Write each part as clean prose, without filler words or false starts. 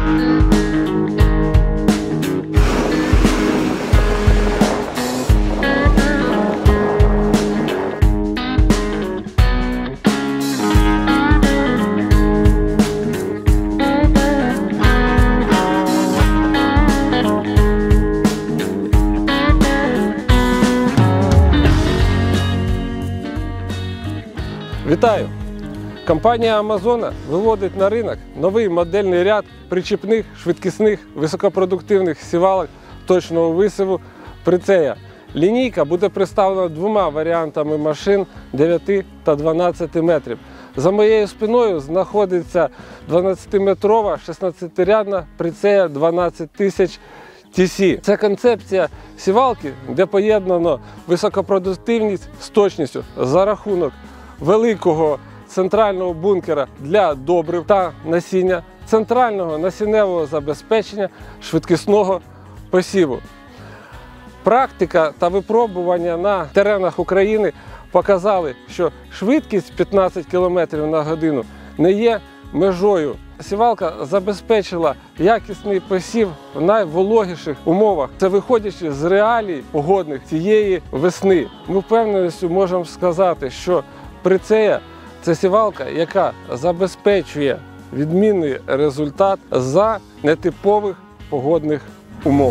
Вітаю! Компанія Amazon виводить на ринок новий модельний ряд причіпних, швидкісних, високопродуктивних сівалок точного висіву Прицея. Лінійка буде представлена двома варіантами машин 9 та 12 метрів. За моєю спиною знаходиться 12-метрова 16-рядна Прицея 12000 TC. Це концепція сівалки, де поєднано високопродуктивність з точністю за рахунок великого центрального бункера для добрив та насіння, центрального насінневого забезпечення, швидкісного посіву. Практика та випробування на теренах України показали, що швидкість 15 км на годину не є межою. Сівалка забезпечила якісний посів в найвологіших умовах. Це виходячи з реалій погодних цієї весни. Ми впевненістю можемо сказати, що Прицея – це сівалка, яка забезпечує відмінний результат за нетипових погодних умов.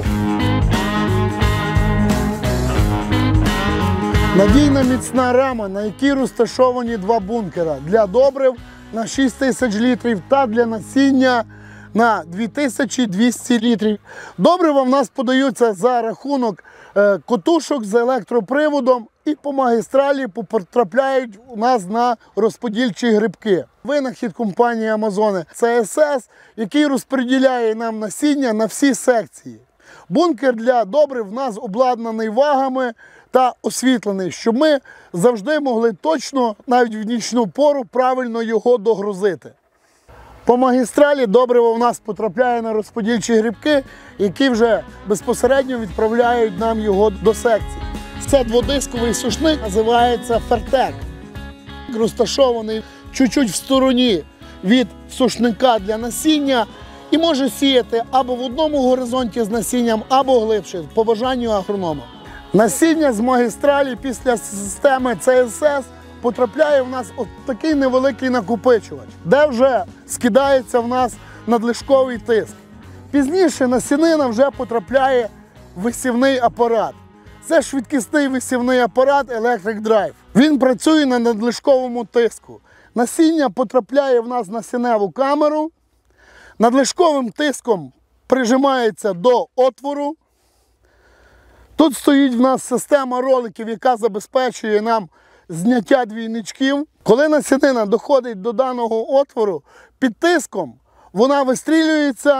Надійна міцна рама, на якій розташовані два бункера для добрив на 6000 літрів та для насіння на 2200 літрів. Добрива в нас подаються за рахунок котушок з електроприводом і по магістралі потрапляють у нас на розподільчі грибки. Винахід компанії Amazon – це СС, який розподіляє нам насіння на всі секції. Бункер для добрив в нас обладнаний вагами та освітлений, щоб ми завжди могли точно, навіть в нічну пору, правильно його догрузити. По магістралі добриво в нас потрапляє на розподільчі грибки, які вже безпосередньо відправляють нам його до секції. Це дводисковий сушник, називається Фертек. Розташований чуть-чуть в стороні від сушника для насіння і може сіяти або в одному горизонті з насінням, або глибше, по бажанню агронома. Насіння з магістралі після системи CSS потрапляє в нас от такий невеликий накопичувач, де вже скидається в нас надлишковий тиск. Пізніше насінина вже потрапляє в висівний апарат. Це швидкісний висівний апарат Electric Drive. Він працює на надлишковому тиску. Насіння потрапляє в нас на насінневу камеру, надлишковим тиском прижимається до отвору. Тут стоїть в нас система роликів, яка забезпечує нам зняття двійничків. Коли насінина доходить до даного отвору, під тиском вона вистрілюється,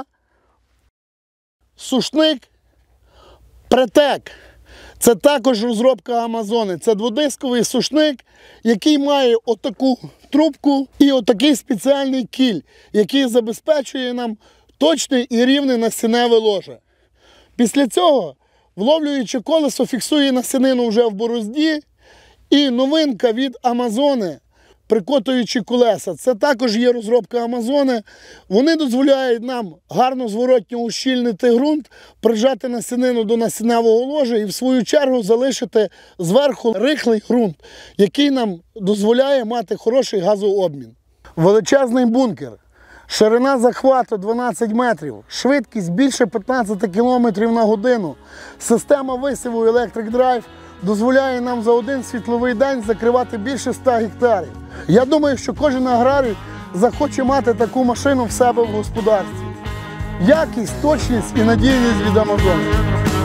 сушник Притек. Це також розробка Amazon. Це дводисковий сушник, який має отаку трубку і отакий спеціальний кіль, який забезпечує нам точне і рівне насінневе ложе. Після цього вловлююче колесо фіксує насінину вже в борозді. І новинка від Amazon, прикотуючі колеса. Це також є розробка Amazon. Вони дозволяють нам гарно зворотньо ущільнити ґрунт, прижати насінину до насінневого ложа і в свою чергу залишити зверху рихлий ґрунт, який нам дозволяє мати хороший газообмін. Величезний бункер. Ширина захвату 12 метрів, швидкість більше 15 км на годину. Система висіву Electric Drive дозволяє нам за один світловий день закривати більше 100 гектарів. Я думаю, що кожен аграрій захоче мати таку машину в себе в господарстві. Якість, точність і надійність від Amazon.